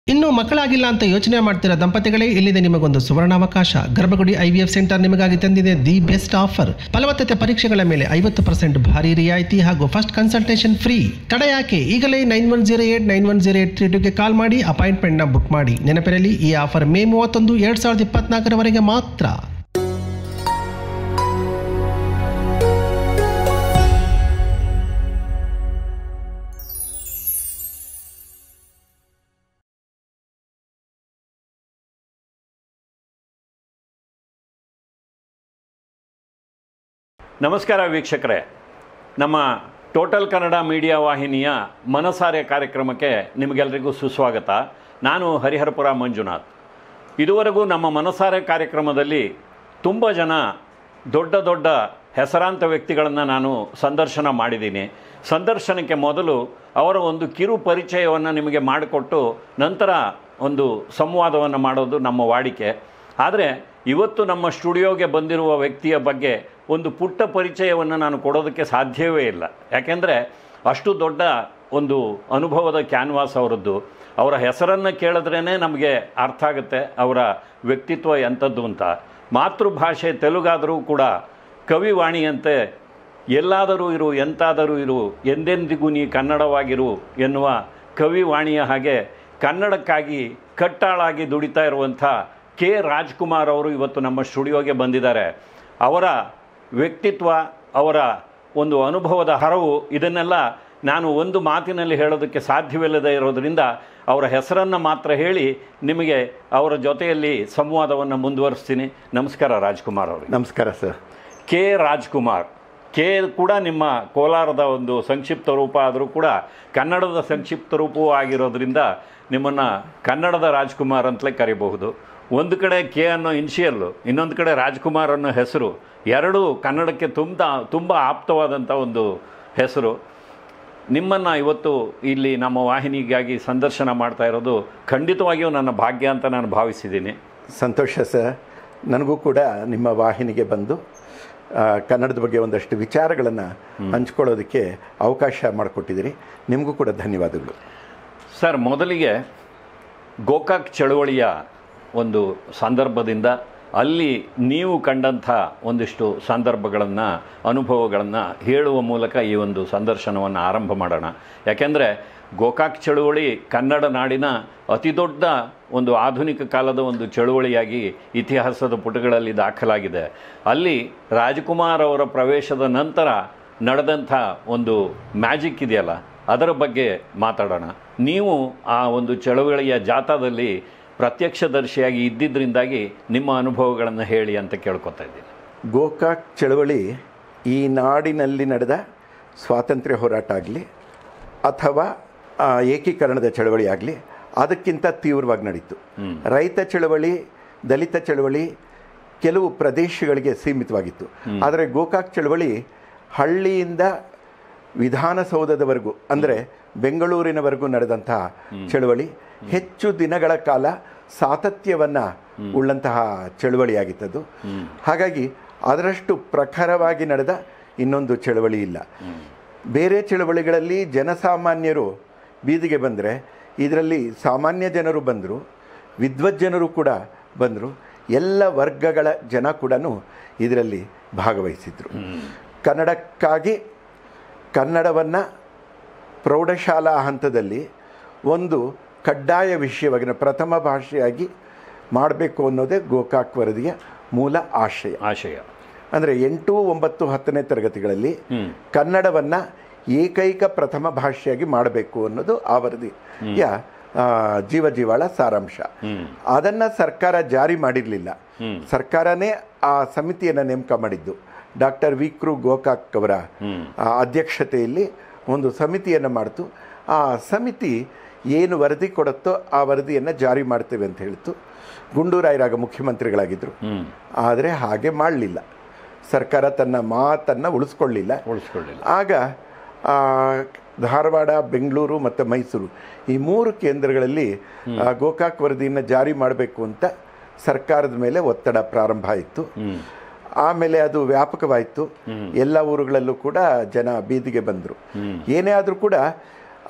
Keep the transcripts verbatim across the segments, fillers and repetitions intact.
ಇನ್ನು ಮಕ್ಕಳಾಗಿಲ್ಲ ಅಂತ ಯೋಚನೆ ಮಾಡ್ತಿರೋ ದಂಪತಿಗಳೇ, ಇಲ್ಲಿದೆ ನಿಮಗೊಂದು ಸುವರ್ಣಾವಕಾಶ. ಗರ್ಭಗುಡಿ ಐವಿಎಫ್ ಸೆಂಟರ್ ನಿಮಗಾಗಿ ತಂದಿದೆ ದಿ ಬೆಸ್ಟ್ ಆಫರ್. ಫಲವತ್ತತೆ ಪರೀಕ್ಷೆಗಳ ಮೇಲೆ ಐವತ್ತು ಪರ್ಸೆಂಟ್ ಭಾರಿ ರಿಯಾಯಿತಿ ಹಾಗೂ ಫಸ್ಟ್ ಕನ್ಸಲ್ಟೇಷನ್ ಫ್ರೀ. ತಡ ಯಾಕೆ? ಈಗಲೇ nine one zero eight nine one zero eight three ಟೂಗೆ ಕಾಲ್ ಮಾಡಿ ಅಪಾಯಿಂಟ್ಮೆಂಟ್ ನ ಬುಕ್ ಮಾಡಿ. ನೆನಪಿರಲಿ, ಈ ಆಫರ್ ಮೇ ಮೂವತ್ತೊಂದು ಎರಡ್ ಸಾವಿರದ ಇಪ್ಪತ್ನಾಲ್ಕರವರೆಗೆ ಮಾತ್ರ. ನಮಸ್ಕಾರ ವೀಕ್ಷಕರೇ, ನಮ್ಮ ಟೋಟಲ್ ಕನ್ನಡ ಮೀಡಿಯಾ ವಾಹಿನಿಯ ಮನಸಾರೆ ಕಾರ್ಯಕ್ರಮಕ್ಕೆ ನಿಮಗೆಲ್ಲರಿಗೂ ಸುಸ್ವಾಗತ. ನಾನು ಹರಿಹರಪುರ ಮಂಜುನಾಥ್. ಇದುವರೆಗೂ ನಮ್ಮ ಮನಸಾರೆ ಕಾರ್ಯಕ್ರಮದಲ್ಲಿ ತುಂಬ ಜನ ದೊಡ್ಡ ದೊಡ್ಡ ಹೆಸರಾಂತ ವ್ಯಕ್ತಿಗಳನ್ನು ನಾನು ಸಂದರ್ಶನ ಮಾಡಿದ್ದೀನಿ. ಸಂದರ್ಶನಕ್ಕೆ ಮೊದಲು ಅವರ ಒಂದು ಕಿರು ಪರಿಚಯವನ್ನು ನಿಮಗೆ ಮಾಡಿಕೊಟ್ಟು ನಂತರ ಒಂದು ಸಂವಾದವನ್ನು ಮಾಡೋದು ನಮ್ಮ ವಾಡಿಕೆ. ಆದರೆ ಇವತ್ತು ನಮ್ಮ ಸ್ಟುಡಿಯೋಗೆ ಬಂದಿರುವ ವ್ಯಕ್ತಿಯ ಬಗ್ಗೆ ಒಂದು ಪುಟ್ಟ ಪರಿಚಯವನ್ನು ನಾನು ಕೊಡೋದಕ್ಕೆ ಸಾಧ್ಯವೇ ಇಲ್ಲ. ಯಾಕೆಂದರೆ ಅಷ್ಟು ದೊಡ್ಡ ಒಂದು ಅನುಭವದ ಕ್ಯಾನ್ವಾಸ್ ಅವರದ್ದು. ಅವರ ಹೆಸರನ್ನು ಕೇಳಿದ್ರೇ ನಮಗೆ ಅರ್ಥ ಆಗುತ್ತೆ ಅವರ ವ್ಯಕ್ತಿತ್ವ ಎಂಥದ್ದು ಅಂತ. ಮಾತೃಭಾಷೆ ತೆಲುಗಾದರೂ ಕೂಡ ಕವಿವಾಣಿಯಂತೆ ಎಲ್ಲಾದರೂ ಇರು ಎಂತಾದರೂ ಇರು ಎಂದೆಂದಿಗೂ ನೀ ಕನ್ನಡವಾಗಿರು ಎನ್ನುವ ಕವಿವಾಣಿಯ ಹಾಗೆ ಕನ್ನಡಕ್ಕಾಗಿ ಕಟ್ಟಾಳಾಗಿ ದುಡಿತಾ ಇರುವಂಥ ಕೆ ರಾಜ್ಕುಮಾರ್ ಅವರು ಇವತ್ತು ನಮ್ಮ ಸ್ಟುಡಿಯೋಗೆ ಬಂದಿದ್ದಾರೆ. ಅವರ ವ್ಯಕ್ತಿತ್ವ, ಅವರ ಒಂದು ಅನುಭವದ ಹರವು, ಇದನ್ನೆಲ್ಲ ನಾನು ಒಂದು ಮಾತಿನಲ್ಲಿ ಹೇಳೋದಕ್ಕೆ ಸಾಧ್ಯವಿಲ್ಲದೆ ಇರೋದರಿಂದ ಅವರ ಹೆಸರನ್ನು ಮಾತ್ರ ಹೇಳಿ ನಿಮಗೆ ಅವರ ಜೊತೆಯಲ್ಲಿ ಸಂವಾದವನ್ನು ಮುಂದುವರಿಸ್ತೀನಿ. ನಮಸ್ಕಾರ ರಾಜ್ಕುಮಾರ್ ಅವರು. ನಮಸ್ಕಾರ ಸರ್. ಕೆ ರಾಜ್ಕುಮಾರ್, ಕೆ ಕೂಡ ನಿಮ್ಮ ಕೋಲಾರದ ಒಂದು ಸಂಕ್ಷಿಪ್ತ ರೂಪ ಆದರೂ ಕೂಡ ಕನ್ನಡದ ಸಂಕ್ಷಿಪ್ತ ರೂಪವೂ ಆಗಿರೋದ್ರಿಂದ ನಿಮ್ಮನ್ನು ಕನ್ನಡದ ರಾಜ್ಕುಮಾರ್ ಅಂತಲೇ ಕರಿಬಹುದು. ಒಂದು ಕಡೆ ಕೆ ಅನ್ನೋ ಇನ್ಷಿಯಲ್ಲು, ಇನ್ನೊಂದು ಕಡೆ ರಾಜ್ಕುಮಾರ್ ಅನ್ನೋ ಹೆಸರು, ಎರಡೂ ಕನ್ನಡಕ್ಕೆ ತುಂಬ ತುಂಬ ಆಪ್ತವಾದಂಥ ಒಂದು ಹೆಸರು. ನಿಮ್ಮನ್ನು ಇವತ್ತು ಇಲ್ಲಿ ನಮ್ಮ ವಾಹಿನಿಗಾಗಿ ಸಂದರ್ಶನ ಮಾಡ್ತಾ ಇರೋದು ಖಂಡಿತವಾಗಿಯೂ ನನ್ನ ಭಾಗ್ಯ ಅಂತ ನಾನು ಭಾವಿಸಿದ್ದೀನಿ. ಸಂತೋಷ ಸರ್. ನನಗೂ ಕೂಡ ನಿಮ್ಮ ವಾಹಿನಿಗೆ ಬಂದು ಕನ್ನಡದ ಬಗ್ಗೆ ಒಂದಷ್ಟು ವಿಚಾರಗಳನ್ನು ಹಂಚ್ಕೊಳ್ಳೋದಕ್ಕೆ ಅವಕಾಶ ಮಾಡಿಕೊಟ್ಟಿದ್ದೀರಿ. ನಿಮಗೂ ಕೂಡ ಧನ್ಯವಾದಗಳು ಸರ್. ಮೊದಲಿಗೆ ಗೋಕಾಕ್ ಚಳುವಳಿಯ ಒಂದು ಸಂದರ್ಭದಿಂದ ಅಲ್ಲಿ ನೀವು ಕಂಡಂಥ ಒಂದಿಷ್ಟು ಸಂದರ್ಭಗಳನ್ನು, ಅನುಭವಗಳನ್ನು ಹೇಳುವ ಮೂಲಕ ಈ ಒಂದು ಸಂದರ್ಶನವನ್ನು ಆರಂಭ ಮಾಡೋಣ. ಯಾಕೆಂದರೆ ಗೋಕಾಕ್ ಚಳುವಳಿ ಕನ್ನಡ ನಾಡಿನ ಅತಿ ದೊಡ್ಡ ಒಂದು ಆಧುನಿಕ ಕಾಲದ ಒಂದು ಚಳುವಳಿಯಾಗಿ ಇತಿಹಾಸದ ಪುಟಗಳಲ್ಲಿ ದಾಖಲಾಗಿದೆ. ಅಲ್ಲಿ ರಾಜ್ಕುಮಾರ್ ಅವರ ಪ್ರವೇಶದ ನಂತರ ನಡೆದಂಥ ಒಂದು ಮ್ಯಾಜಿಕ್ ಇದೆಯಲ್ಲ, ಅದರ ಬಗ್ಗೆ ಮಾತಾಡೋಣ. ನೀವು ಆ ಒಂದು ಚಳುವಳಿಯ ಜಾಥಾದಲ್ಲಿ ಪ್ರತ್ಯಕ್ಷದರ್ಶಿಯಾಗಿ ಇದ್ದಿದ್ದರಿಂದಾಗಿ ನಿಮ್ಮ ಅನುಭವಗಳನ್ನು ಹೇಳಿ ಅಂತ ಕೇಳ್ಕೊತಾ ಇದ್ದೀನಿ. ಗೋಕಾಕ್ ಚಳವಳಿ ಈ ನಾಡಿನಲ್ಲಿ ನಡೆದ ಸ್ವಾತಂತ್ರ್ಯ ಹೋರಾಟ ಆಗಲಿ ಅಥವಾ ಏಕೀಕರಣದ ಚಳವಳಿ ಆಗಲಿ ಅದಕ್ಕಿಂತ ತೀವ್ರವಾಗಿ ನಡೀತು. ರೈತ ಚಳವಳಿ, ದಲಿತ ಚಳವಳಿ ಕೆಲವು ಪ್ರದೇಶಗಳಿಗೆ ಸೀಮಿತವಾಗಿತ್ತು. ಆದರೆ ಗೋಕಾಕ್ ಚಳವಳಿ ಹಳ್ಳಿಯಿಂದ ವಿಧಾನಸೌಧದವರೆಗೂ ಅಂದರೆ ಬೆಂಗಳೂರಿನವರೆಗೂ ನಡೆದಂತಹ ಚಳವಳಿ ಹೆಚ್ಚು ದಿನಗಳ ಕಾಲ ಸಾತತ್ಯವನ್ನು ಉಳ್ಳಂತಹ ಚಳವಳಿಯಾಗಿತ್ತದು. ಹಾಗಾಗಿ ಅದರಷ್ಟು ಪ್ರಖರವಾಗಿ ನಡೆದ ಇನ್ನೊಂದು ಚಳವಳಿ ಇಲ್ಲ. ಬೇರೆ ಚಳವಳಿಗಳಲ್ಲಿ ಜನಸಾಮಾನ್ಯರು ಬೀದಿಗೆ ಬಂದರೆ ಇದರಲ್ಲಿ ಸಾಮಾನ್ಯ ಜನರು ಬಂದರು, ವಿದ್ವಜ್ಜನರು ಕೂಡ ಬಂದರು, ಎಲ್ಲ ವರ್ಗಗಳ ಜನ ಕೂಡ ಇದರಲ್ಲಿ ಭಾಗವಹಿಸಿದರು. ಕನ್ನಡಕ್ಕಾಗಿ ಕನ್ನಡವನ್ನು ಪ್ರೌಢಶಾಲಾ ಹಂತದಲ್ಲಿ ಒಂದು ಕಡ್ಡಾಯ ವಿಷಯವಾಗಿ ಪ್ರಥಮ ಭಾಷೆಯಾಗಿ ಮಾಡಬೇಕು ಅನ್ನೋದೇ ಗೋಕಾಕ್ ವರದಿಯ ಮೂಲ ಆಶಯ ಆಶಯ ಅಂದರೆ ಎಂಟು ಒಂಬತ್ತು ಹತ್ತನೇ ತರಗತಿಗಳಲ್ಲಿ ಕನ್ನಡವನ್ನು ಏಕೈಕ ಪ್ರಥಮ ಭಾಷೆಯಾಗಿ ಮಾಡಬೇಕು ಅನ್ನೋದು ಆ ವರದಿಯ ಜೀವ ಜೀವಾಳ ಸಾರಾಂಶ. ಅದನ್ನು ಸರ್ಕಾರ ಜಾರಿ ಮಾಡಿರಲಿಲ್ಲ. ಸರ್ಕಾರನೇ ಆ ಸಮಿತಿಯನ್ನು ನೇಮಕ ಮಾಡಿದ್ದು. ಡಾಕ್ಟರ್ ವಿ ಕೃ ಗೋಕಾಕ್ ಅವರ ಅಧ್ಯಕ್ಷತೆಯಲ್ಲಿ ಒಂದು ಸಮಿತಿಯನ್ನು ಮಾಡಿತು. ಆ ಸಮಿತಿ ಏನು ವರದಿ ಕೊಡುತ್ತೋ ಆ ವರದಿಯನ್ನು ಜಾರಿ ಮಾಡ್ತೇವೆ ಅಂತ ಹೇಳಿತು. ಗುಂಡೂರಾಯರಾಗ ಮುಖ್ಯಮಂತ್ರಿಗಳಾಗಿದ್ದರು. ಆದರೆ ಹಾಗೆ ಮಾಡಲಿಲ್ಲ. ಸರ್ಕಾರ ತನ್ನ ಮಾತನ್ನು ಉಳಿಸ್ಕೊಳ್ಳಿಲ್ಲ ಉಳಿಸ್ಕೊಳ್ಳಿಲ್ಲ ಆಗ ಧಾರವಾಡ, ಬೆಂಗಳೂರು ಮತ್ತು ಮೈಸೂರು ಈ ಮೂರು ಕೇಂದ್ರಗಳಲ್ಲಿ ಗೋಕಾಕ್ ವರದಿಯನ್ನು ಜಾರಿ ಮಾಡಬೇಕು ಅಂತ ಸರ್ಕಾರದ ಮೇಲೆ ಒತ್ತಡ ಪ್ರಾರಂಭ ಆಯಿತು. ಆಮೇಲೆ ಅದು ವ್ಯಾಪಕವಾಯಿತು. ಎಲ್ಲ ಊರುಗಳಲ್ಲೂ ಕೂಡ ಜನ ಬೀದಿಗೆ ಬಂದರು. ಏನೇ ಆದರೂ ಕೂಡ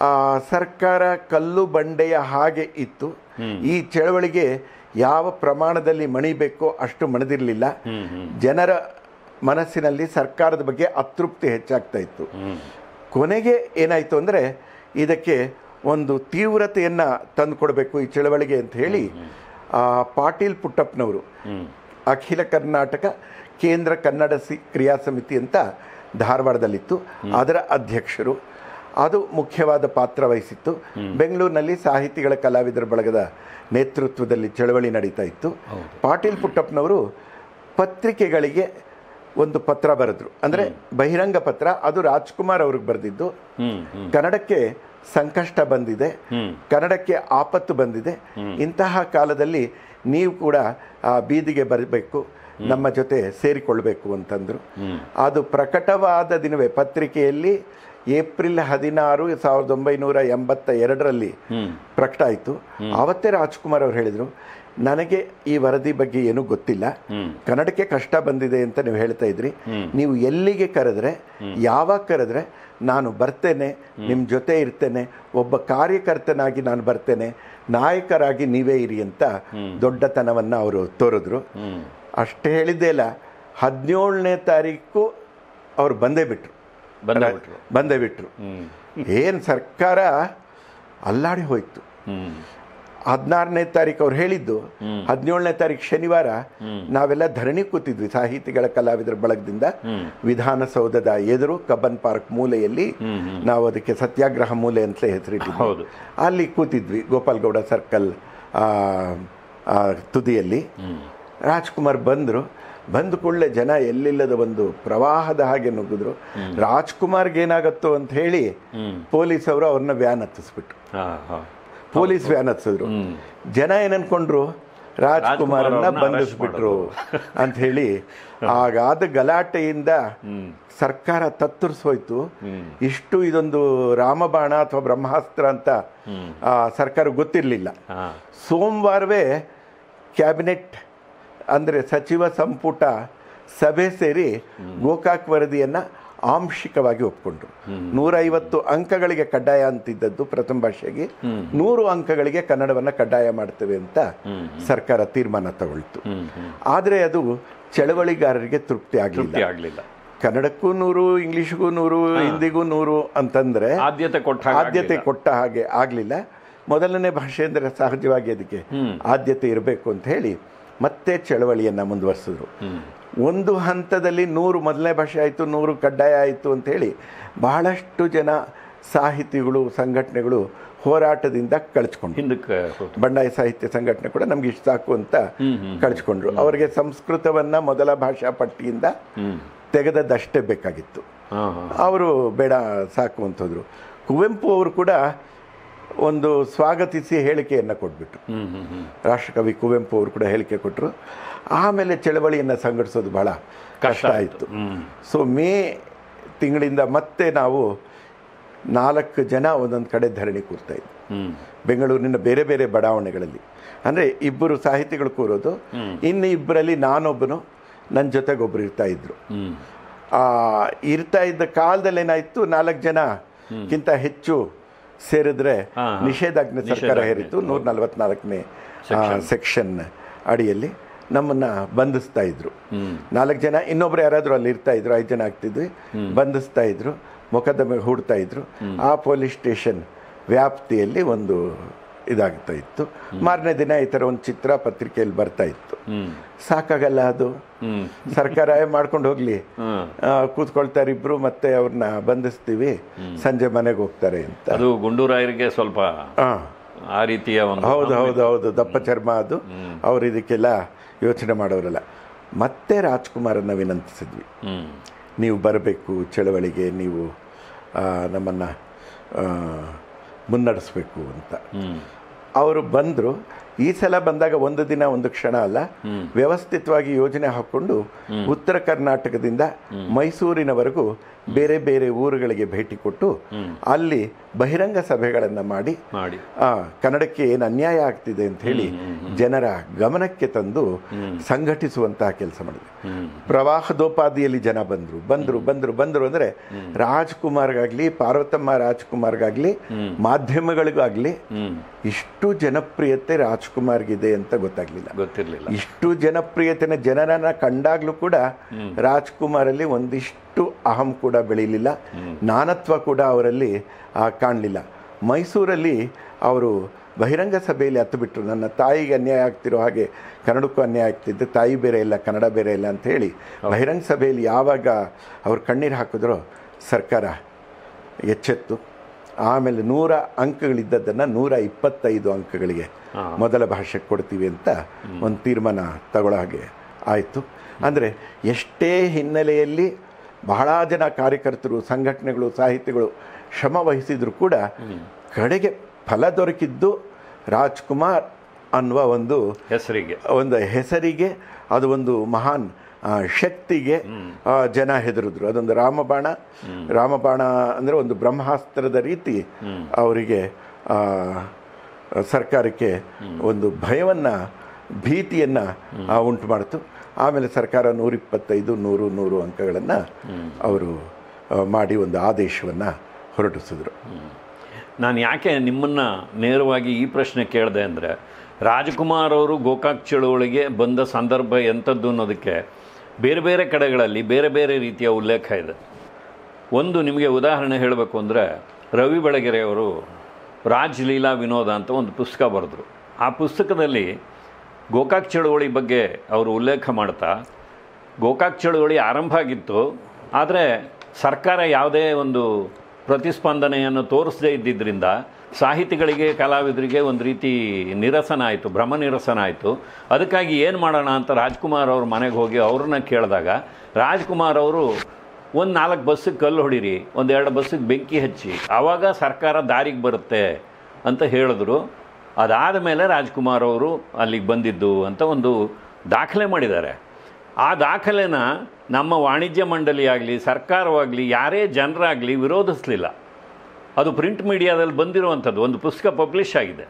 ಸರ್ಕಾರ ಕಲ್ಲು ಬಂಡೆಯ ಹಾಗೆ ಇತ್ತು. ಈ ಚಳವಳಿಗೆ ಯಾವ ಪ್ರಮಾಣದಲ್ಲಿ ಮಣಿಬೇಕೋ ಅಷ್ಟು ಮಣಿದಿರಲಿಲ್ಲ. ಜನರ ಮನಸ್ಸಿನಲ್ಲಿ ಸರ್ಕಾರದ ಬಗ್ಗೆ ಅತೃಪ್ತಿ ಹೆಚ್ಚಾಗ್ತಾ ಇತ್ತು. ಕೊನೆಗೆ ಏನಾಯಿತು ಅಂದರೆ ಇದಕ್ಕೆ ಒಂದು ತೀವ್ರತೆಯನ್ನು ತಂದುಕೊಡ್ಬೇಕು ಈ ಚಳವಳಿಗೆ ಅಂತ ಹೇಳಿ ಪಾಟೀಲ್ ಪುಟ್ಟಪ್ಪನವರು ಅಖಿಲ ಕರ್ನಾಟಕ ಕೇಂದ್ರ ಕನ್ನಡ ಸಿ ಕ್ರಿಯಾ ಸಮಿತಿ ಅಂತ ಧಾರವಾಡದಲ್ಲಿತ್ತು, ಅದರ ಅಧ್ಯಕ್ಷರು. ಅದು ಮುಖ್ಯವಾದ ಪಾತ್ರ ವಹಿಸಿತ್ತು. ಬೆಂಗಳೂರಿನಲ್ಲಿ ಸಾಹಿತಿಗಳ ಕಲಾವಿದರ ಬಳಗದ ನೇತೃತ್ವದಲ್ಲಿ ಚಳವಳಿ ನಡೀತಾ ಇತ್ತು. ಪಾಟೀಲ್ ಪುಟ್ಟಪ್ಪನವರು ಪತ್ರಿಕೆಗಳಿಗೆ ಒಂದು ಪತ್ರ ಬರೆದ್ರು, ಅಂದರೆ ಬಹಿರಂಗ ಪತ್ರ. ಅದು ರಾಜ್ಕುಮಾರ್ ಅವ್ರಿಗೆ ಬರೆದಿದ್ದು. ಕನ್ನಡಕ್ಕೆ ಸಂಕಷ್ಟ ಬಂದಿದೆ, ಕನ್ನಡಕ್ಕೆ ಆಪತ್ತು ಬಂದಿದೆ, ಇಂತಹ ಕಾಲದಲ್ಲಿ ನೀವು ಕೂಡ ಆ ಬೀದಿಗೆ ಬರಬೇಕು, ನಮ್ಮ ಜೊತೆ ಸೇರಿಕೊಳ್ಬೇಕು ಅಂತಂದರು. ಅದು ಪ್ರಕಟವಾದ ದಿನವೇ ಪತ್ರಿಕೆಯಲ್ಲಿ ಏಪ್ರಿಲ್ ಹದಿನಾರು ಸಾವಿರದ ಒಂಬೈನೂರ ಎಂಬತ್ತ ಎರಡರಲ್ಲಿ ಪ್ರಕಟ ಆಯಿತು. ಆವತ್ತೇ ರಾಜ್ಕುಮಾರ್ ಅವರು ಹೇಳಿದರು, ನನಗೆ ಈ ವರದಿ ಬಗ್ಗೆ ಏನೂ ಗೊತ್ತಿಲ್ಲ, ಕನ್ನಡಕ್ಕೆ ಕಷ್ಟ ಬಂದಿದೆ ಅಂತ ನೀವು ಹೇಳ್ತಾ ಇದ್ರಿ, ನೀವು ಎಲ್ಲಿಗೆ ಕರೆದ್ರೆ ಯಾವಾಗ ಕರೆದ್ರೆ ನಾನು ಬರ್ತೇನೆ, ನಿಮ್ಮ ಜೊತೆ ಇರ್ತೇನೆ, ಒಬ್ಬ ಕಾರ್ಯಕರ್ತನಾಗಿ ನಾನು ಬರ್ತೇನೆ, ನಾಯಕರಾಗಿ ನೀವೇ ಇರಿ ಅಂತ ದೊಡ್ಡತನವನ್ನು ಅವರು ತೋರಿದ್ರು. ಅಷ್ಟೇ ಹೇಳಿದ್ದೇ ಇಲ್ಲ, ಹದಿನೇಳನೇ ತಾರೀಕು ಅವ್ರು ಬಂದೇ ಬಿಟ್ರು ಬಂದೇ ಬಿಟ್ರು ಏನು ಸರ್ಕಾರ ಅಲ್ಲಾಡಿ ಹೋಯ್ತು. ಹದಿನಾರನೇ ತಾರೀಕು ಅವ್ರು ಹೇಳಿದ್ದು, ಹದಿನೇಳನೇ ತಾರೀಕು ಶನಿವಾರ ನಾವೆಲ್ಲ ಧರಣಿ ಕೂತಿದ್ವಿ ಸಾಹಿತಿಗಳ ಕಲಾವಿದರ ಬಳಗದಿಂದ ವಿಧಾನಸೌಧದ ಎದುರು ಕಬ್ಬನ್ ಪಾರ್ಕ್ ಮೂಲೆಯಲ್ಲಿ. ನಾವು ಅದಕ್ಕೆ ಸತ್ಯಾಗ್ರಹ ಮೂಲೆ ಅಂತಲೇ ಹೆಸರಿಟ್ಟಿದ್ವಿ. ಅಲ್ಲಿ ಕೂತಿದ್ವಿ ಗೋಪಾಲ್ಗೌಡ ಸರ್ಕಲ್ ತುದಿಯಲ್ಲಿ. ರಾಜ್ಕುಮಾರ್ ಬಂದರು. ಬಂದ ಕೂಡಲೇ ಜನ ಎಲ್ಲಿಲ್ಲದ ಒಂದು ಪ್ರವಾಹದ ಹಾಗೆ ನುಗ್ಗಿದ್ರು. ರಾಜ್ಕುಮಾರ್ಗೆ ಏನಾಗತ್ತೋ ಅಂತ ಹೇಳಿ ಪೊಲೀಸ್ ಅವರು ಅವ್ರನ್ನ ವ್ಯಾನ್ ಹತ್ತಿಸ್ಬಿಟ್ರು. ಪೊಲೀಸ್ ವ್ಯಾನ್ ಹತ್ತಿಸಿದ್ರು. ಜನ ಏನನ್ಕೊಂಡ್ರು, ರಾಜ್ಕುಮಾರನ್ನ ಬಂಧಿಸ್ಬಿಟ್ರು ಅಂತ ಹೇಳಿ. ಆಗಾದ ಗಲಾಟೆಯಿಂದ ಸರ್ಕಾರ ತತ್ತರಿಸೋಯ್ತು. ಇಷ್ಟು ಇದೊಂದು ರಾಮಬಾಣ ಅಥವಾ ಬ್ರಹ್ಮಾಸ್ತ್ರ ಅಂತ ಸರ್ಕಾರ ಗೊತ್ತಿರಲಿಲ್ಲ. ಸೋಮವಾರವೇ ಕ್ಯಾಬಿನೆಟ್ ಅಂದರೆ ಸಚಿವ ಸಂಪುಟ ಸಭೆ ಸೇರಿ ಗೋಕಾಕ್ ವರದಿಯನ್ನು ಆಂಶಿಕವಾಗಿ ಒಪ್ಕೊಂಡ್ರು. ನೂರೈವತ್ತು ಅಂಕಗಳಿಗೆ ಕಡ್ಡಾಯ ಅಂತಿದ್ದದ್ದು ಪ್ರಥಮ ಭಾಷೆಗೆ, ನೂರು ಅಂಕಗಳಿಗೆ ಕನ್ನಡವನ್ನು ಕಡ್ಡಾಯ ಮಾಡ್ತೇವೆ ಅಂತ ಸರ್ಕಾರ ತೀರ್ಮಾನ ತಗೊಳ್ತು. ಆದರೆ ಅದು ಚಳವಳಿಗಾರರಿಗೆ ತೃಪ್ತಿ ಆಗಲಿಲ್ಲ. ಕನ್ನಡಕ್ಕೂ ನೂರು, ಇಂಗ್ಲಿಷ್ಗೂ ನೂರು, ಹಿಂದಿಗೂ ನೂರು ಅಂತಂದರೆ ಆದ್ಯತೆ ಕೊಟ್ಟ ಆದ್ಯತೆ ಕೊಟ್ಟ ಹಾಗೆ ಆಗಲಿಲ್ಲ. ಮೊದಲನೇ ಭಾಷೆ ಅಂದರೆ ಸಹಜವಾಗಿ ಅದಕ್ಕೆ ಆದ್ಯತೆ ಇರಬೇಕು ಅಂತ ಹೇಳಿ ಮತ್ತೆ ಚಳವಳಿಯನ್ನು ಮುಂದುವರಿಸಿದ್ರು. ಒಂದು ಹಂತದಲ್ಲಿ ನೂರು ಮೊದಲನೇ ಭಾಷೆ ಆಯಿತು, ನೂರು ಕಡ್ಡಾಯ ಆಯಿತು ಅಂಥೇಳಿ ಬಹಳಷ್ಟು ಜನ ಸಾಹಿತಿಗಳು, ಸಂಘಟನೆಗಳು ಹೋರಾಟದಿಂದ ಕಳಿಸ್ಕೊಂಡ್ರು. ಹಿಂದಕ್ಕೆ ಬಂಡಾಯ ಸಾಹಿತ್ಯ ಸಂಘಟನೆ ಕೂಡ ನಮ್ಗೆ ಇಷ್ಟು ಸಾಕು ಅಂತ ಕಳಿಸ್ಕೊಂಡ್ರು. ಅವರಿಗೆ ಸಂಸ್ಕೃತವನ್ನು ಮೊದಲ ಭಾಷಾ ಪಟ್ಟಿಯಿಂದ ತೆಗೆದದ್ದಷ್ಟೇ ಬೇಕಾಗಿತ್ತು. ಅವರು ಬೇಡ ಸಾಕು ಅಂತ ಹೋದರು. ಕುವೆಂಪು ಅವರು ಕೂಡ ಒಂದು ಸ್ವಾಗತಿಸಿ ಹೇಳಿಕೆಯನ್ನು ಕೊಟ್ಬಿಟ್ರು. ರಾಷ್ಟ್ರಕವಿ ಕುವೆಂಪು ಅವರು ಕೂಡ ಹೇಳಿಕೆ ಕೊಟ್ಟರು. ಆಮೇಲೆ ಚಳವಳಿಯನ್ನು ಸಂಘಟಿಸೋದು ಬಹಳ ಕಷ್ಟ ಆಯಿತು. ಸೊ ಮೇ ತಿಂಗಳಿಂದ ಮತ್ತೆ ನಾವು ನಾಲ್ಕು ಜನ ಒಂದೊಂದು ಕಡೆ ಧರಣಿ ಕೂರ್ತಾ ಇದ್ವಿ ಬೆಂಗಳೂರಿನ ಬೇರೆ ಬೇರೆ ಬಡಾವಣೆಗಳಲ್ಲಿ. ಅಂದರೆ ಇಬ್ಬರು ಸಾಹಿತಿಗಳು ಕೂರೋದು, ಇನ್ನು ಇಬ್ಬರಲ್ಲಿ ನಾನೊಬ್ಬನು, ನನ್ನ ಜೊತೆಗೊಬ್ಬರು ಇರ್ತಾ ಇದ್ರು. ಇರ್ತಾ ಇದ್ದ ಕಾಲದಲ್ಲಿ ಏನಾಯಿತು, ನಾಲ್ಕು ಜನಕ್ಕಿಂತ ಹೆಚ್ಚು ಸೇರಿದ್ರೆ ನಿಷೇಧಾಜ್ಞೆ ಸರ್ಕಾರ ಹೇರಿತು. ನೂರ ನಲವತ್ನಾಲ್ಕನೇ ಸೆಕ್ಷನ್ ಅಡಿಯಲ್ಲಿ ನಮ್ಮನ್ನು ಬಂಧಿಸ್ತಾ ಇದ್ರು. ನಾಲ್ಕು ಜನ, ಇನ್ನೊಬ್ರು ಯಾರಾದರೂ ಅಲ್ಲಿ ಇರ್ತಾ ಇದ್ರು, ಐದು ಜನ ಆಗ್ತಿದ್ವಿ, ಬಂಧಿಸ್ತಾ ಇದ್ರು, ಮೊಕದ್ದಮೆ ಹೂಡ್ತಾ ಇದ್ರು. ಆ ಪೊಲೀಸ್ ಸ್ಟೇಷನ್ ವ್ಯಾಪ್ತಿಯಲ್ಲಿ ಒಂದು ಇದಾಗ್ತಾ ಇತ್ತು. ಮಾರನೇ ದಿನ ಈ ಥರ ಒಂದು ಚಿತ್ರ ಪತ್ರಿಕೆಯಲ್ಲಿ ಬರ್ತಾ ಇತ್ತು. ಸಾಕಾಗಲ್ಲ ಅದು, ಸರ್ಕಾರ ಮಾಡ್ಕೊಂಡು ಹೋಗ್ಲಿ, ಕೂತ್ಕೊಳ್ತಾರೆ ಇಬ್ರು, ಮತ್ತೆ ಅವ್ರನ್ನ ಬಂಧಿಸ್ತೀವಿ, ಸಂಜೆ ಮನೆಗೆ ಹೋಗ್ತಾರೆ ಅಂತ. ಅದು ಗುಂಡೂರಾಯರಿಗೆ ಸ್ವಲ್ಪ ಆ ರೀತಿಯ ಹೌದು ಹೌದು ಹೌದು ದಪ್ಪ ಚರ್ಮ ಅದು. ಅವ್ರು ಇದಕ್ಕೆಲ್ಲ ಯೋಚನೆ ಮಾಡೋರಲ್ಲ. ಮತ್ತೆ ರಾಜ್ಕುಮಾರನ್ನ ವಿನಂತಿಸಿದ್ವಿ, ನೀವು ಬರಬೇಕು ಚಳವಳಿಗೆ, ನೀವು ನಮ್ಮನ್ನು ಮುನ್ನಡೆಸಬೇಕು ಅಂತ. ಅವರು ಬಂದರು. ಈ ಸಲ ಬಂದಾಗ ಒಂದು ದಿನ ಒಂದು ಕ್ಷಣ ಅಲ್ಲ, ವ್ಯವಸ್ಥಿತವಾಗಿ ಯೋಜನೆ ಹಾಕ್ಕೊಂಡು ಉತ್ತರ ಕರ್ನಾಟಕದಿಂದ ಮೈಸೂರಿನವರೆಗೂ ಬೇರೆ ಬೇರೆ ಊರುಗಳಿಗೆ ಭೇಟಿ ಕೊಟ್ಟು ಅಲ್ಲಿ ಬಹಿರಂಗ ಸಭೆಗಳನ್ನು ಮಾಡಿ ಕನ್ನಡಕ್ಕೆ ಏನು ಅನ್ಯಾಯ ಆಗ್ತಿದೆ ಅಂತ ಹೇಳಿ ಜನರ ಗಮನಕ್ಕೆ ತಂದು ಸಂಘಟಿಸುವಂತಹ ಕೆಲಸ ಮಾಡಿದೆ. ಪ್ರವಾಹದೋಪಾದಿಯಲ್ಲಿ ಜನ ಬಂದರು ಬಂದರು ಬಂದರು ಬಂದರು ಅಂದರೆ ರಾಜ್ಕುಮಾರ್ಗಾಗ್ಲಿ ಪಾರ್ವತಮ್ಮ ರಾಜ್ಕುಮಾರ್ಗಾಗ್ಲಿ ಮಾಧ್ಯಮಗಳಿಗಾಗ್ಲಿ ಇಷ್ಟು ಜನಪ್ರಿಯತೆ ರಾಜ್ಕುಮಾರ್ಗಿದೆ ಅಂತ ಗೊತ್ತಾಗ್ಲಿಲ್ಲ, ಗೊತ್ತಿರಲಿಲ್ಲ. ಇಷ್ಟು ಜನಪ್ರಿಯತೆನ ಜನರನ್ನ ಕಂಡಾಗ್ಲೂ ಕೂಡ ರಾಜ್ಕುಮಾರಲ್ಲಿ ಒಂದಿಷ್ಟು ಅಹಂ ಕೂಡ ಬೆಳೀಲಿಲ್ಲ, ನಾನತ್ವ ಕೂಡ ಅವರಲ್ಲಿ ಕಾಣಲಿಲ್ಲ. ಮೈಸೂರಲ್ಲಿ ಅವರು ಬಹಿರಂಗ ಸಭೆಯಲ್ಲಿ ಹತ್ತು ಬಿಟ್ಟರು, ನನ್ನ ತಾಯಿಗೆ ಅನ್ಯಾಯ ಆಗ್ತಿರೋ ಹಾಗೆ ಕನ್ನಡಕ್ಕೂ ಅನ್ಯಾಯ ಆಗ್ತಿದ್ದೆ, ತಾಯಿ ಬೇರೆ ಇಲ್ಲ ಕನ್ನಡ ಬೇರೆ ಇಲ್ಲ ಅಂತ ಹೇಳಿ ಬಹಿರಂಗ ಸಭೆಯಲ್ಲಿ ಯಾವಾಗ ಅವ್ರು ಕಣ್ಣೀರು ಹಾಕಿದ್ರೋ ಸರ್ಕಾರ ಎಚ್ಚೆತ್ತು. ಆಮೇಲೆ ನೂರ ಅಂಕಗಳಿದ್ದದ್ದನ್ನು ನೂರ ಇಪ್ಪತ್ತೈದು ಅಂಕಗಳಿಗೆ ಮೊದಲ ಭಾಷೆಗೆ ಕೊಡ್ತೀವಿ ಅಂತ ಒಂದು ತೀರ್ಮಾನ ತಗೊಳ್ಳೋ ಹಾಗೆ ಆಯಿತು. ಅಂದರೆ ಎಷ್ಟೇ ಹಿನ್ನೆಲೆಯಲ್ಲಿ ಬಹಳ ಜನ ಕಾರ್ಯಕರ್ತರು, ಸಂಘಟನೆಗಳು, ಸಾಹಿತಿಗಳು ಶ್ರಮ ವಹಿಸಿದ್ರು ಕೂಡ ಕಡೆಗೆ ಫಲ ದೊರಕಿದ್ದು ರಾಜ್ಕುಮಾರ್ ಅನ್ನುವ ಒಂದು ಹೆಸರಿಗೆ ಒಂದು ಹೆಸರಿಗೆ ಅದು ಒಂದು ಮಹಾನ್ ಶಕ್ತಿಗೆ ಜನ ಹೆದರಿದ್ರು. ಅದೊಂದು ರಾಮಬಾಣ ರಾಮಬಾಣ ಅಂದರೆ ಒಂದು ಬ್ರಹ್ಮಾಸ್ತ್ರದ ರೀತಿ ಅವರಿಗೆ ಸರ್ಕಾರಕ್ಕೆ ಒಂದು ಭಯವನ್ನು, ಭೀತಿಯನ್ನು ಉಂಟು ಮಾಡಿತು. ಆಮೇಲೆ ಸರ್ಕಾರ ನೂರಿಪ್ಪತ್ತೈದು ನೂರು ನೂರು ಅಂಕಗಳನ್ನು ಅವರು ಮಾಡಿ ಒಂದು ಆದೇಶವನ್ನು ಹೊರಡಿಸಿದ್ರು. ನಾನು ಯಾಕೆ ನಿಮ್ಮನ್ನು ನೇರವಾಗಿ ಈ ಪ್ರಶ್ನೆ ಕೇಳಿದೆ ಅಂದರೆ, ರಾಜ್ಕುಮಾರ್ ಅವರು ಗೋಕಾಕ್ ಚಳುವಳಿಗೆ ಬಂದ ಸಂದರ್ಭ ಎಂಥದ್ದು ಅನ್ನೋದಕ್ಕೆ ಬೇರೆ ಬೇರೆ ಕಡೆಗಳಲ್ಲಿ ಬೇರೆ ಬೇರೆ ರೀತಿಯ ಉಲ್ಲೇಖ ಇದೆ. ಒಂದು ನಿಮಗೆ ಉದಾಹರಣೆ ಹೇಳಬೇಕು ಅಂದರೆ, ರವಿ ಬೆಳಗೆರೆಯವರು ರಾಜ್ ಲೀಲಾ ವಿನೋದ ಅಂತ ಒಂದು ಪುಸ್ತಕ ಬರೆದರು. ಆ ಪುಸ್ತಕದಲ್ಲಿ ಗೋಕಾಕ್ ಚಳುವಳಿ ಬಗ್ಗೆ ಅವರು ಉಲ್ಲೇಖ ಮಾಡ್ತಾ, ಗೋಕಾಕ್ ಚಳುವಳಿ ಆರಂಭ ಆಗಿತ್ತು, ಆದರೆ ಸರ್ಕಾರ ಯಾವುದೇ ಒಂದು ಪ್ರತಿಸ್ಪಂದನೆಯನ್ನು ತೋರಿಸದೇ ಇದ್ದಿದ್ದರಿಂದ ಸಾಹಿತಿಗಳಿಗೆ, ಕಲಾವಿದರಿಗೆ ಒಂದು ರೀತಿ ನಿರಸನ ಆಯಿತು, ಭ್ರಮ ನಿರಸನ ಆಯಿತು. ಅದಕ್ಕಾಗಿ ಏನು ಮಾಡೋಣ ಅಂತ ರಾಜ್ಕುಮಾರ್ ಅವ್ರ ಮನೆಗೆ ಹೋಗಿ ಅವ್ರನ್ನ ಕೇಳಿದಾಗ ರಾಜ್ಕುಮಾರ್ ಅವರು ಒಂದು ನಾಲ್ಕು ಬಸ್ಸಿಗೆ ಕಲ್ಲು ಹೊಡೀರಿ, ಒಂದು ಎರಡು ಬಸ್ಸಿಗೆ ಬೆಂಕಿ ಹಚ್ಚಿ, ಆವಾಗ ಸರ್ಕಾರ ದಾರಿಗೆ ಬರುತ್ತೆ ಅಂತ ಹೇಳಿದ್ರು. ಅದಾದ ಮೇಲೆ ರಾಜ್ಕುಮಾರ್ ಅವರು ಅಲ್ಲಿಗೆ ಬಂದಿದ್ದು ಅಂತ ಒಂದು ದಾಖಲೆ ಮಾಡಿದ್ದಾರೆ. ಆ ದಾಖಲೆನ ನಮ್ಮ ವಾಣಿಜ್ಯ ಮಂಡಳಿ ಆಗಲಿ ಸರ್ಕಾರವಾಗಲಿ ಯಾರೇ ಜನರಾಗಲಿ ವಿರೋಧಿಸಲಿಲ್ಲ. ಅದು ಪ್ರಿಂಟ್ ಮೀಡಿಯಾದಲ್ಲಿ ಬಂದಿರುವಂಥದ್ದು, ಒಂದು ಪುಸ್ತಕ ಪಬ್ಲಿಷ್ ಆಗಿದೆ.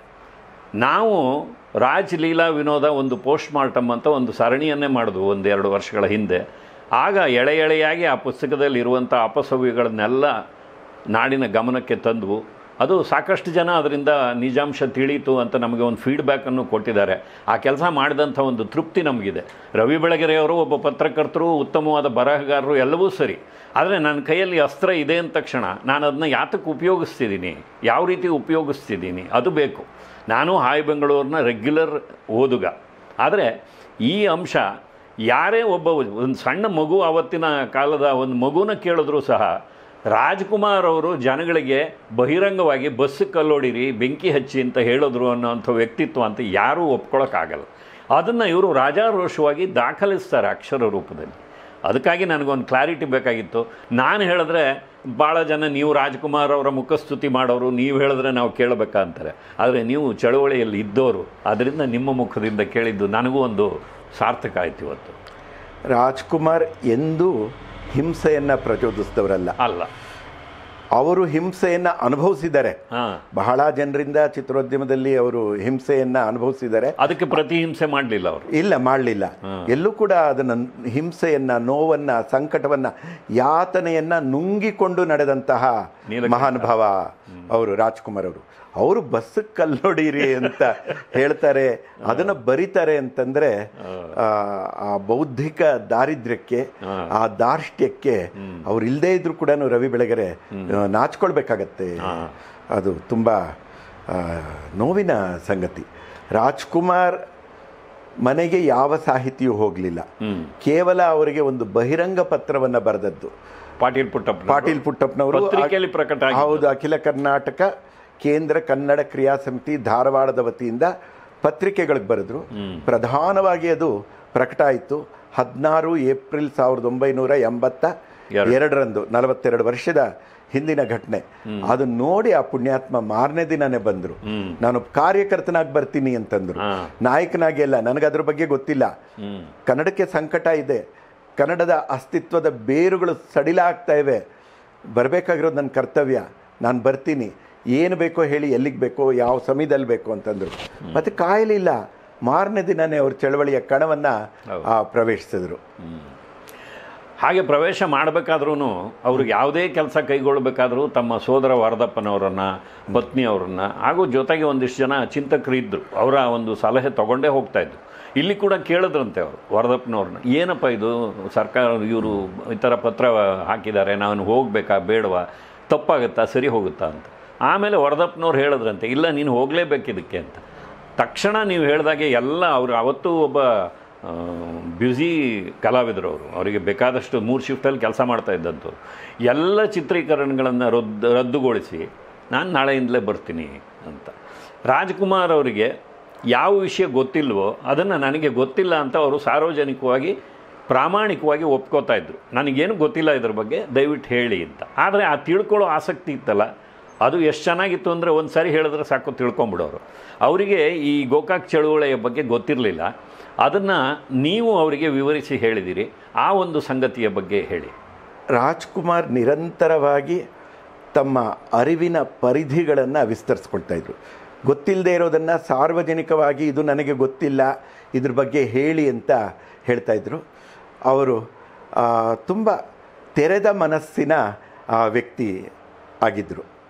ನಾವು ರಾಜ್ ಲೀಲಾ ವಿನೋದ ಒಂದು ಪೋಸ್ಟ್ ಮಾರ್ಟಮ್ ಅಂತ ಒಂದು ಸರಣಿಯನ್ನೇ ಮಾಡಿದ್ವು ಒಂದೆರಡು ವರ್ಷಗಳ ಹಿಂದೆ. ಆಗ ಎಳೆ ಎಳೆಯಾಗಿ ಆ ಪುಸ್ತಕದಲ್ಲಿ ಇರುವಂಥ ಅಪಸವ್ಯಗಳನ್ನೆಲ್ಲ ನಾಡಿನ ಗಮನಕ್ಕೆ ತಂದವು. ಅದು ಸಾಕಷ್ಟು ಜನ ಅದರಿಂದ ನಿಜಾಂಶ ತಿಳಿಯಿತು ಅಂತ ನಮಗೆ ಒಂದು ಫೀಡ್ಬ್ಯಾಕನ್ನು ಕೊಟ್ಟಿದ್ದಾರೆ. ಆ ಕೆಲಸ ಮಾಡಿದಂಥ ಒಂದು ತೃಪ್ತಿ ನಮಗಿದೆ. ರವಿ ಬೆಳಗೆರೆಯವರು ಒಬ್ಬ ಪತ್ರಕರ್ತರು, ಉತ್ತಮವಾದ ಬರಹಗಾರರು, ಎಲ್ಲವೂ ಸರಿ. ಆದರೆ ನನ್ನ ಕೈಯಲ್ಲಿ ಅಸ್ತ್ರ ಇದೆ ಅಂದ ತಕ್ಷಣ ನಾನು ಅದನ್ನ ಯಾತಕ್ಕೆ ಉಪಯೋಗಿಸ್ತಿದ್ದೀನಿ, ಯಾವ ರೀತಿ ಉಪಯೋಗಿಸ್ತಿದ್ದೀನಿ ಅದು ಬೇಕು. ನಾನು ಹಾಯ್ ಬೆಂಗಳೂರಿನ ರೆಗ್ಯುಲರ್ ಓದುಗ. ಆದರೆ ಈ ಅಂಶ ಯಾರೇ ಒಬ್ಬ ಒಂದು ಸಣ್ಣ ಮಗು, ಆವತ್ತಿನ ಕಾಲದ ಒಂದು ಮಗುನ ಕೇಳಿದ್ರೂ ಸಹ ರಾಜ್ಕುಮಾರ್ ಅವರು ಜನಗಳಿಗೆ ಬಹಿರಂಗವಾಗಿ ಬಸ್ಸು ಕಲ್ಲೋಡಿರಿ, ಬೆಂಕಿ ಹಚ್ಚಿ ಅಂತ ಹೇಳಿದ್ರು ಅನ್ನೋಂಥ ವ್ಯಕ್ತಿತ್ವ ಅಂತ ಯಾರೂ ಒಪ್ಕೊಳ್ಳೋಕ್ಕಾಗಲ್ಲ. ಅದನ್ನು ಇವರು ರಾಜಾರೋಷವಾಗಿ ದಾಖಲಿಸ್ತಾರೆ ಅಕ್ಷರ ರೂಪದಲ್ಲಿ. ಅದಕ್ಕಾಗಿ ನನಗೊಂದು ಕ್ಲಾರಿಟಿ ಬೇಕಾಗಿತ್ತು. ನಾನು ಹೇಳಿದ್ರೆ ಭಾಳ ಜನ ನೀವು ರಾಜ್ಕುಮಾರ್ ಅವರ ಮುಖಸ್ತುತಿ ಮಾಡೋರು, ನೀವು ಹೇಳಿದ್ರೆ ನಾವು ಕೇಳಬೇಕಂತಾರೆ. ಆದರೆ ನೀವು ಚಳವಳಿಯಲ್ಲಿ ಇದ್ದವರು, ಅದರಿಂದ ನಿಮ್ಮ ಮುಖದಿಂದ ಕೇಳಿದ್ದು ನನಗೂ ಒಂದು ಸಾರ್ಥಕ ಆಯ್ತು ಇವತ್ತು. ರಾಜ್ಕುಮಾರ್ ಎಂದೂ ಹಿಂಸೆಯನ್ನು ಪ್ರಚೋದಿಸಿದವರಲ್ಲ ಅಲ್ಲ, ಅವರು ಹಿಂಸೆಯನ್ನು ಅನುಭವಿಸಿದ್ದಾರೆ. ಬಹಳ ಜನರಿಂದ ಚಿತ್ರೋದ್ಯಮದಲ್ಲಿ ಅವರು ಹಿಂಸೆಯನ್ನು ಅನುಭವಿಸಿದ್ದಾರೆ. ಅದಕ್ಕೆ ಪ್ರತಿ ಹಿಂಸೆ ಮಾಡಲಿಲ್ಲ ಅವರು, ಇಲ್ಲ ಮಾಡಲಿಲ್ಲ. ಎಲ್ಲೂ ಕೂಡ ಅದನ್ನು ಹಿಂಸೆಯನ್ನು, ನೋವನ್ನು, ಸಂಕಟವನ್ನು, ಯಾತನೆಯನ್ನು ನುಂಗಿಕೊಂಡು ನಡೆದಂತಹ ಮಹಾನುಭಾವ ಅವರು ರಾಜ್ಕುಮಾರ್ ಅವರು. ಅವರು ಬಸ್ಸಕ್ಕೆ ಕಲ್ಲೊಡೀರಿ ಅಂತ ಹೇಳ್ತಾರೆ, ಅದನ್ನು ಬರೀತಾರೆ ಅಂತಂದರೆ ಆ ಬೌದ್ಧಿಕ ದಾರಿದ್ರ್ಯಕ್ಕೆ, ಆ ದಾರ್ಷ್ಟ್ಯಕ್ಕೆ ಅವ್ರು ಇಲ್ಲದೇ ಇದ್ರೂ ಕೂಡ ರವಿ ಬೆಳಗೆರೆ ನಾಚ್ಕೊಳ್ಬೇಕಾಗತ್ತೆ. ಅದು ತುಂಬ ನೋವಿನ ಸಂಗತಿ. ರಾಜ್ಕುಮಾರ್ ಮನೆಗೆ ಯಾವ ಸಾಹಿತಿಯೂ ಹೋಗಲಿಲ್ಲ. ಕೇವಲ ಅವರಿಗೆ ಒಂದು ಬಹಿರಂಗ ಪತ್ರವನ್ನು ಬರೆದದ್ದು ಪಾಟೀಲ್ ಪುಟ್ಟಪ್ಪ ಪಾಟೀಲ್ ಪುಟ್ಟಪ್ಪನವರು ಪ್ರಕಟ. ಹೌದು, ಅಖಿಲ ಕರ್ನಾಟಕ ಕೇಂದ್ರ ಕನ್ನಡ ಕ್ರಿಯಾ ಸಮಿತಿ ಧಾರವಾಡದ ವತಿಯಿಂದ ಪತ್ರಿಕೆಗಳಿಗೆ ಬರೆದ್ರು. ಪ್ರಧಾನವಾಗಿ ಅದು ಪ್ರಕಟ ಆಯಿತು ಹದಿನಾರು ಏಪ್ರಿಲ್ ಸಾವಿರದ ಒಂಬೈನೂರ ಎಂಬತ್ತ ಎರಡರಂದು, ನಲವತ್ತೆರಡು ವರ್ಷದ ಹಿಂದಿನ ಘಟನೆ. ಅದನ್ನ ನೋಡಿ ಆ ಪುಣ್ಯಾತ್ಮ ಮಾರನೇ ದಿನನೇ ಬಂದರು. ನಾನು ಕಾರ್ಯಕರ್ತನಾಗಿ ಬರ್ತೀನಿ ಅಂತಂದ್ರು, ನಾಯಕನಾಗಿ ಅಲ್ಲ. ನನಗೆ ಅದ್ರ ಬಗ್ಗೆ ಗೊತ್ತಿಲ್ಲ. ಕನ್ನಡಕ್ಕೆ ಸಂಕಟ ಇದೆ, ಕನ್ನಡದ ಅಸ್ತಿತ್ವದ ಬೇರುಗಳು ಸಡಿಲಾಗ್ತಾ ಇವೆ, ಬರಬೇಕಾಗಿರೋದು ನನ್ನ ಕರ್ತವ್ಯ, ನಾನು ಬರ್ತೀನಿ, ಏನು ಬೇಕೋ ಹೇಳಿ, ಎಲ್ಲಿಗೆ ಬೇಕೋ, ಯಾವ ಸಮಯದಲ್ಲಿ ಬೇಕೋ ಅಂತಂದರು. ಮತ್ತು ಕಾಯಲಿಲ್ಲ, ಮಾರನೇ ದಿನನೇ ಅವ್ರ ಚಳವಳಿಯ ಕಣವನ್ನು ಪ್ರವೇಶಿಸಿದ್ರು. ಹಾಗೆ ಪ್ರವೇಶ ಮಾಡಬೇಕಾದ್ರೂ ಅವ್ರಿಗೆ ಯಾವುದೇ ಕೆಲಸ ಕೈಗೊಳ್ಳಬೇಕಾದ್ರೂ ತಮ್ಮ ಸೋದರ ವರದಪ್ಪನವರನ್ನು, ಪತ್ನಿಯವರನ್ನು ಹಾಗೂ ಜೊತೆಗೆ ಒಂದಿಷ್ಟು ಜನ ಚಿಂತಕರು ಇದ್ದರು, ಅವರ ಒಂದು ಸಲಹೆ ತೊಗೊಂಡೇ ಹೋಗ್ತಾಯಿದ್ರು. ಇಲ್ಲಿ ಕೂಡ ಕೇಳಿದ್ರಂತೆ ಅವರು ವರದಪ್ಪನವ್ರನ್ನ, ಏನಪ್ಪ ಇದು ಸರ್ಕಾರ ಇವರು ಈ ಥರ ಪತ್ರ ಹಾಕಿದ್ದಾರೆ, ನಾನು ಹೋಗಬೇಕಾ ಬೇಡವಾ, ತಪ್ಪಾಗುತ್ತಾ ಸರಿ ಹೋಗುತ್ತಾ ಅಂತ. ಆಮೇಲೆ ವರದಪ್ಪನವ್ರು ಹೇಳಿದ್ರಂತೆ, ಇಲ್ಲ ನೀನು ಹೋಗಲೇಬೇಕಿದ್ದಕ್ಕೆ ಅಂತ. ತಕ್ಷಣ ನೀವು ಹೇಳಿದಾಗೆ ಎಲ್ಲ ಅವರು ಅವತ್ತು ಒಬ್ಬ ಬ್ಯುಸಿ ಕಲಾವಿದರು, ಅವರು ಅವರಿಗೆ ಬೇಕಾದಷ್ಟು ಮೂರು ಶಿಫ್ಟಲ್ಲಿ ಕೆಲಸ ಮಾಡ್ತಾ ಇದ್ದಂತು. ಎಲ್ಲ ಚಿತ್ರೀಕರಣಗಳನ್ನು ರದ್ದು ರದ್ದುಗೊಳಿಸಿ ನಾನು ನಾಳೆಯಿಂದಲೇ ಬರ್ತೀನಿ ಅಂತ. ರಾಜ್ಕುಮಾರ್ ಅವರಿಗೆ ಯಾವ ವಿಷಯ ಗೊತ್ತಿಲ್ವೋ ಅದನ್ನು ನನಗೆ ಗೊತ್ತಿಲ್ಲ ಅಂತ ಅವರು ಸಾರ್ವಜನಿಕವಾಗಿ ಪ್ರಾಮಾಣಿಕವಾಗಿ ಒಪ್ಕೋತಾ ಇದ್ದರು. ನನಗೇನು ಗೊತ್ತಿಲ್ಲ ಇದ್ರ ಬಗ್ಗೆ, ದಯವಿಟ್ಟು ಹೇಳಿ ಅಂತ. ಆದರೆ ಆ ತಿಳ್ಕೊಳ್ಳೋ ಆಸಕ್ತಿ ಇತ್ತಲ್ಲ, ಅದು ಎಷ್ಟು ಚೆನ್ನಾಗಿತ್ತು ಅಂದರೆ ಒಂದು ಸಾರಿ ಹೇಳಿದ್ರೆ ಸಾಕು ತಿಳ್ಕೊಂಬಿಡೋರು. ಅವರಿಗೆ ಈ ಗೋಕಾಕ್ ಚಳುವಳಿಯ ಬಗ್ಗೆ ಗೊತ್ತಿರಲಿಲ್ಲ. ಅದನ್ನು ನೀವು ಅವರಿಗೆ ವಿವರಿಸಿ ಹೇಳಿದಿರಿ. ಆ ಒಂದು ಸಂಗತಿಯ ಬಗ್ಗೆ ಹೇಳಿ. ರಾಜ್ಕುಮಾರ್ ನಿರಂತರವಾಗಿ ತಮ್ಮ ಅರಿವಿನ ಪರಿಧಿಗಳನ್ನು ವಿಸ್ತರಿಸ್ಕೊಳ್ತಾ ಇದ್ರು. ಗೊತ್ತಿಲ್ಲದೆ ಇರೋದನ್ನು ಸಾರ್ವಜನಿಕವಾಗಿ ಇದು ನನಗೆ ಗೊತ್ತಿಲ್ಲ, ಇದ್ರ ಬಗ್ಗೆ ಹೇಳಿ ಅಂತ ಹೇಳ್ತಾಯಿದ್ರು. ಅವರು ತುಂಬ ತೆರೆದ ಮನಸ್ಸಿನ ವ್ಯಕ್ತಿ ಆಗಿದ್ದರು.